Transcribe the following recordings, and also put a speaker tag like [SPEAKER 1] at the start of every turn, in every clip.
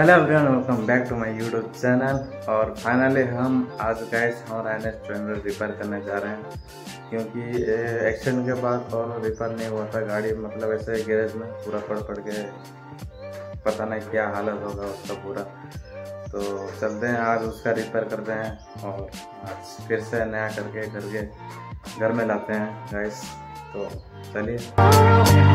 [SPEAKER 1] Hello everyone, welcome back to my YouTube channel. और finally हम आज गाइस हमारा NS200 रिपेयर करने जा रहे हैं, क्योंकि एक्सीडेंट के बाद और रिपेयर नहीं हुआ था गाड़ी। मतलब ऐसे गैरेज में पूरा पड़ के पता नहीं क्या हालत होगा उसका पूरा। तो चलते हैं आज उसका रिपेयर करते हैं और आज फिर से नया करके घर में लाते हैं गाइस। तो चलिए।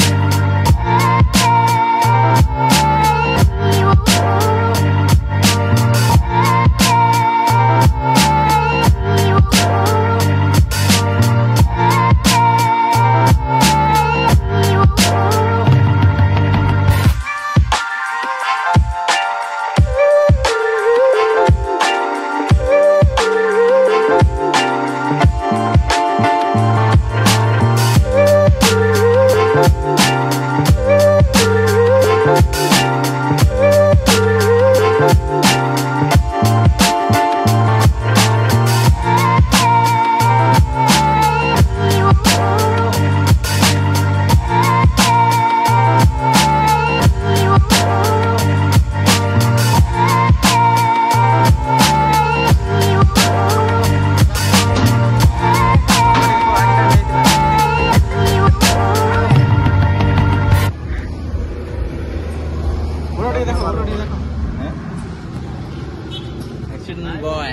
[SPEAKER 2] Action boy.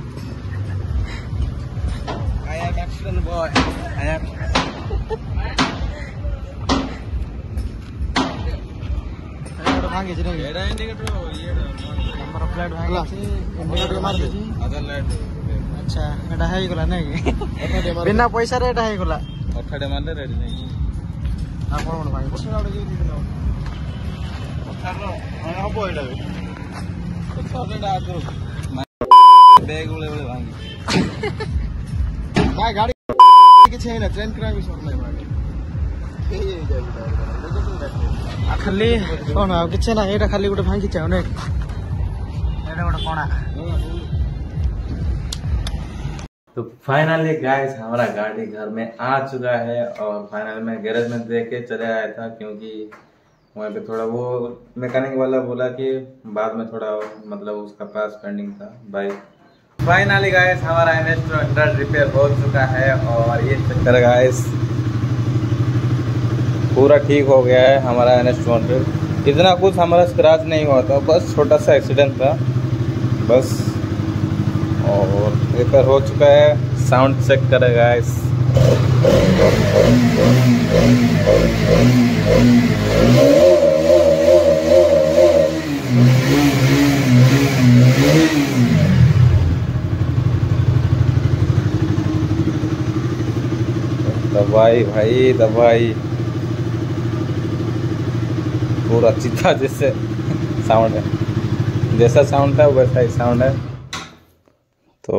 [SPEAKER 2] I am action boy. I am. भांगे जी नहीं। एड़ा इंडिकेटर ये नंबर प्लेट भांगे जी। इंडिकेटर मार दे जी। Other light. अच्छा एड़ा है इगला नहीं। बिना पैसा रे एड़ा है इगला। अठाडे मारले रेडी नहीं। आप कोन भाई बस आउट जी दिनो। अठारो हबो एड़ा। तो डा दो। बैग उले भांगी। भाई गाड़ी के छे ना ट्रेन क्राइम इस नहीं भाई। ये खाली कौन आ किछ ना एटा खाली गोटे भांगी चाउ ने एटा गोटे कोना।
[SPEAKER 1] तो फाइनली गाइस हमारा गाड़ी घर में आ चुका है और फाइनल में गैरेज में दे के चले आया था, क्योंकि वहाँ पे थोड़ा वो मैकेनिक वाला बोला कि बाद में थोड़ा मतलब उसका पास पेंडिंग था भाई। फाइनली गाइस हमारा NS200 रिपेयर हो चुका है और ये चक्कर गाइस पूरा ठीक हो गया है हमारा NS200। इतना कुछ हमारा स्क्रैच नहीं हुआ था, बस छोटा सा एक्सीडेंट था बस। और रिपेयर हो चुका है। साउंड चेक करें गाइस। दवाई भाई दवाई पूरा चिता जैसे साउंड है, जैसा साउंड था वैसा ही साउंड है। तो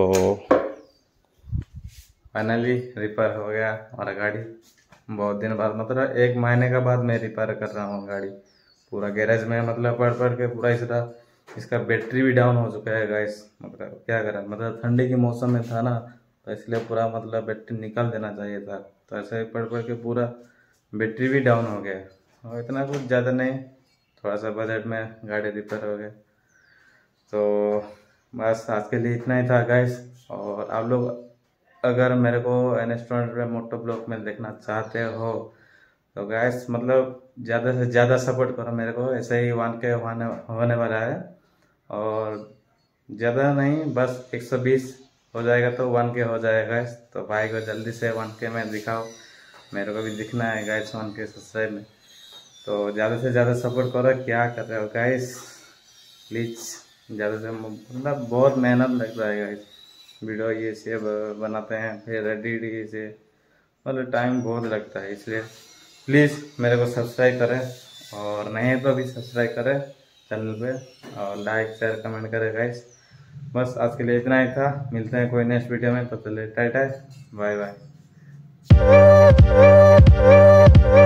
[SPEAKER 1] फाइनली रिपेयर हो गया हमारा गाड़ी। बहुत दिन बाद मतलब 1 महीने का बाद मैं रिपेयर कर रहा हूँ गाड़ी पूरा गैरेज में। मतलब पढ़ के पूरा इसका बैटरी भी डाउन हो चुका है गाइस। मतलब क्या करें, मतलब ठंडी के मौसम में था ना, तो इसलिए पूरा मतलब बैटरी निकाल देना चाहिए था। तो ऐसे ही पढ़ के पूरा बैटरी भी डाउन हो गया। और इतना कुछ ज़्यादा नहीं, थोड़ा सा बजट में गाड़ी रिपेयर हो गया। तो बस आज के लिए इतना ही था गाइस। और आप लोग अगर मेरे को NS200 मोटो ब्लॉग में देखना चाहते हो तो गाइस मतलब ज़्यादा से ज़्यादा सपोर्ट करो मेरे को। ऐसे ही 1K होने वाला है और ज़्यादा नहीं, बस 120 हो जाएगा तो 1K हो जाएगा गाइस। तो भाई को जल्दी से 1K में दिखाओ, मेरे को भी दिखना है गाइस 1K सब्सक्राइब में। तो ज़्यादा से ज़्यादा सपोर्ट करो। क्या कर रहे हो गाइस, प्लीज़ ज़्यादा से, मतलब बहुत मेहनत लगता है गाइस। वीडियो ये से बनाते हैं फिर एडिट से, मतलब टाइम बहुत लगता है। इसलिए प्लीज़ मेरे को सब्सक्राइब करें, और नहीं तो भी सब्सक्राइब करें चैनल पे, और लाइक शेयर कमेंट करें गाइस। बस आज के लिए इतना ही था। मिलते हैं कोई नेक्स्ट वीडियो में, तो चलिए टाटा बाय बाय।